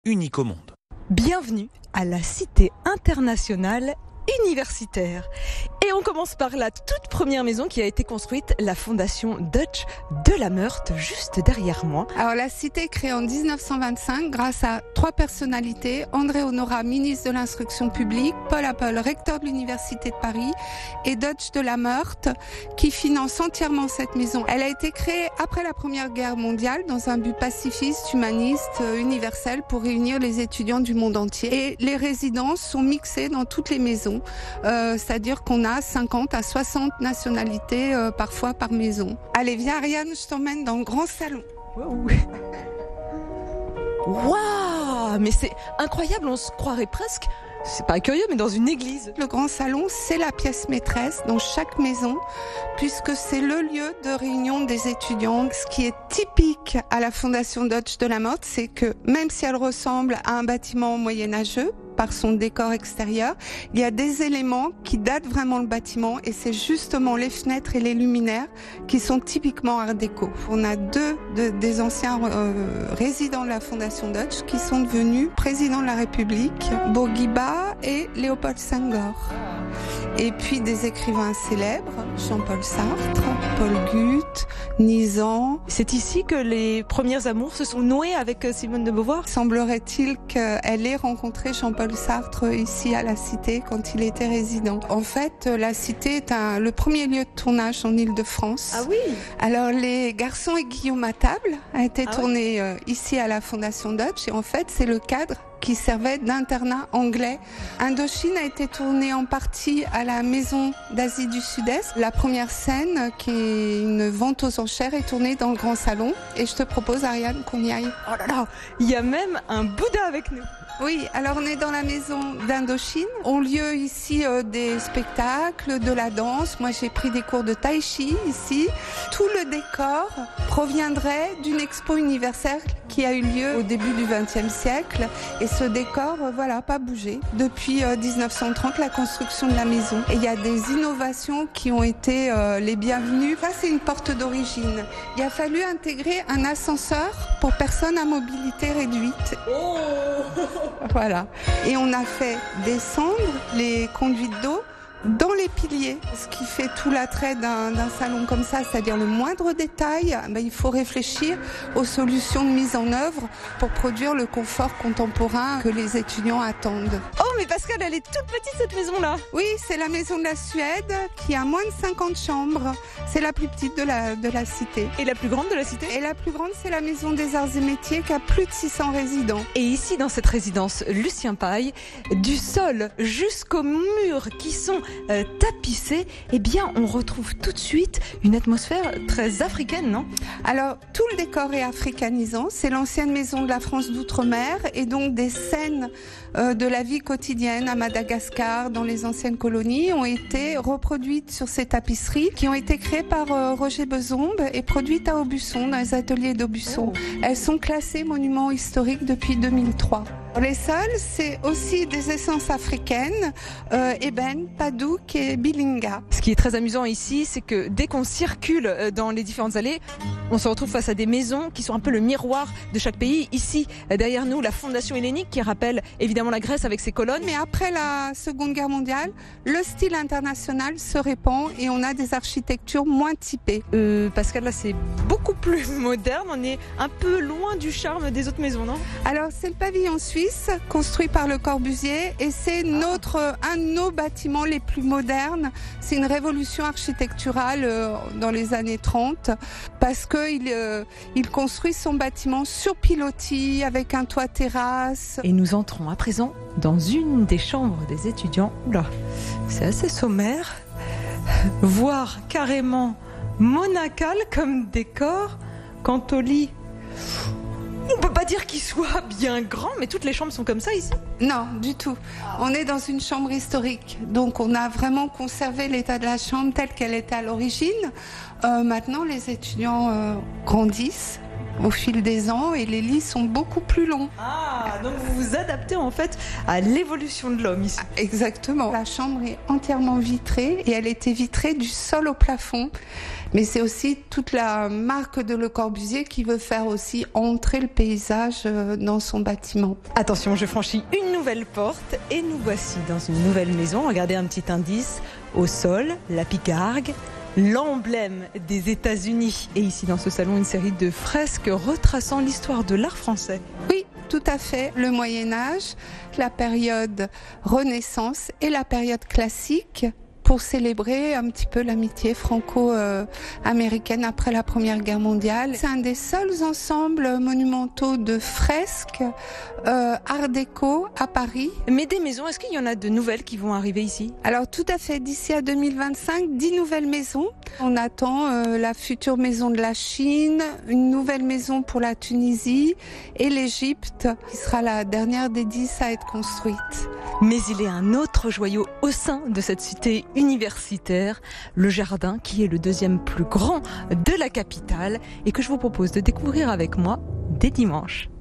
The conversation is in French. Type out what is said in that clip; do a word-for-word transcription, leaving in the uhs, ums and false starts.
unique au monde. Bienvenue à la Cité internationale universitaire. Et on commence par la toute première maison qui a été construite, la Fondation Dutch de la Meurthe, juste derrière moi. Alors la cité est créée en dix-neuf cent vingt-cinq grâce à trois personnalités: André Honorat, ministre de l'Instruction publique, Paul Apple, recteur de l'Université de Paris, et Dutch de la Meurthe, qui finance entièrement cette maison. Elle a été créée après la Première Guerre mondiale dans un but pacifiste, humaniste, universel, pour réunir les étudiants du monde entier. Et les résidences sont mixées dans toutes les maisons, euh, c'est-à-dire qu'on a cinquante à soixante nationalités euh, parfois par maison. Allez, viens Ariane, je t'emmène dans le grand salon. Waouh, wow, mais c'est incroyable, on se croirait presque, c'est pas curieux, mais dans une église. Le grand salon, c'est la pièce maîtresse dans chaque maison, puisque c'est le lieu de réunion des étudiants. Ce qui est typique à la Fondation Dutch de la Meurthe, c'est que même si elle ressemble à un bâtiment moyenâgeux, par son décor extérieur, il y a des éléments qui datent vraiment le bâtiment, et c'est justement les fenêtres et les luminaires qui sont typiquement art déco. On a deux de, des anciens euh, résidents de la Fondation Dutch qui sont devenus présidents de la République, Bourguiba et Léopold Senghor. Et puis des écrivains célèbres, Jean-Paul Sartre, Paul Guth, Nizan. C'est ici que les premières amours se sont nouées avec Simone de Beauvoir. Semblerait-il qu'elle ait rencontré Jean-Paul Sartre ici à la Cité quand il était résident. En fait, la Cité est un, le premier lieu de tournage en Île-de-France. Ah oui. Alors, Les Garçons et Guillaume à table a été ah tourné oui. euh, ici à la Fondation Dutch, et en fait, c'est le cadre qui servait d'internat anglais. Indochine a été tournée en partie à la Maison d'Asie du Sud-Est. La première scène, qui est une vente aux enchères, est tournée dans le grand salon. Et je te propose, Ariane, qu'on y aille. Oh là là, il y a même un Bouddha avec nous. Oui, alors on est dans la maison d'Indochine. Ont lieu ici euh, des spectacles, de la danse. Moi, j'ai pris des cours de tai chi ici. Tout le décor proviendrait d'une expo universelle qui a eu lieu au début du vingtième siècle. Et ce décor, euh, voilà, pas bougé. Depuis euh, dix-neuf cent trente, la construction de la maison. Et il y a des innovations qui ont été euh, les bienvenues. Ça, c'est une porte d'origine. Il a fallu intégrer un ascenseur pour personnes à mobilité réduite. Oh. Voilà. Et on a fait descendre les conduites d'eau dans les piliers, ce qui fait tout l'attrait d'un, d'un salon comme ça, c'est-à-dire le moindre détail, ben, il faut réfléchir aux solutions de mise en œuvre pour produire le confort contemporain que les étudiants attendent. Oh, mais Pascal, elle est toute petite cette maison-là. Oui, c'est la maison de la Suède qui a moins de cinquante chambres. C'est la plus petite de la, de la cité. Et la plus grande de la cité? Et la plus grande, c'est la maison des arts et métiers qui a plus de six cents résidents. Et ici, dans cette résidence Lucien Paille, du sol jusqu'aux murs qui sont Euh, tapissé, eh bien on retrouve tout de suite une atmosphère très africaine, non? Alors tout le décor est africanisant, c'est l'ancienne maison de la France d'outre-mer, et donc des scènes euh, de la vie quotidienne à Madagascar, dans les anciennes colonies, ont été reproduites sur ces tapisseries qui ont été créées par euh, Roger Bezombe et produites à Aubusson, dans les ateliers d'Aubusson. Oh. Elles sont classées monuments historiques depuis deux mille trois. Les sols, c'est aussi des essences africaines, euh, ébène, padouk et bilinga. Ce qui est très amusant ici, c'est que dès qu'on circule dans les différentes allées, on se retrouve face à des maisons qui sont un peu le miroir de chaque pays. Ici, derrière nous, la Fondation hellénique qui rappelle évidemment la Grèce avec ses colonnes. Mais après la Seconde Guerre mondiale, le style international se répand et on a des architectures moins typées. Euh, Pascal, là, c'est beaucoup plus moderne. On est un peu loin du charme des autres maisons, non? Alors, c'est le pavillon suisse, construit par Le Corbusier, et c'est notre, un de nos bâtiments les plus modernes. C'est une révolution architecturale euh, dans les années trente, parce qu'il euh, il construit son bâtiment sur pilotis, avec un toit terrasse. Et nous entrons à présent dans une des chambres des étudiants. Oula, c'est assez sommaire, voire carrément monacal comme décor. Quant au lit, on peut pas dire qu'il soit bien grand, mais toutes les chambres sont comme ça ici? Non, du tout. On est dans une chambre historique, donc on a vraiment conservé l'état de la chambre telle qu'elle était à l'origine. Euh, maintenant, les étudiants euh, grandissent, au fil des ans et les lits sont beaucoup plus longs. Ah, donc vous vous adaptez en fait à l'évolution de l'homme ici. Exactement. La chambre est entièrement vitrée et elle était vitrée du sol au plafond. Mais c'est aussi toute la marque de Le Corbusier qui veut faire aussi entrer le paysage dans son bâtiment. Attention, je franchis une nouvelle porte et nous voici dans une nouvelle maison. Regardez un petit indice au sol, la picargue, l'emblème des États-Unis. Et ici dans ce salon, une série de fresques retraçant l'histoire de l'art français. Oui, tout à fait. Le Moyen-Âge, la période Renaissance et la période classique, pour célébrer un petit peu l'amitié franco-américaine après la Première Guerre mondiale. C'est un des seuls ensembles monumentaux de fresques euh, art déco à Paris. Mais des maisons, est-ce qu'il y en a de nouvelles qui vont arriver ici? Alors tout à fait, d'ici à deux mille vingt-cinq, dix nouvelles maisons. On attend euh, la future maison de la Chine, une nouvelle maison pour la Tunisie et l'Égypte, qui sera la dernière des dix à être construite. Mais il est un autre joyau au sein de cette cité universitaire, le jardin qui est le deuxième plus grand de la capitale et que je vous propose de découvrir avec moi dès dimanche.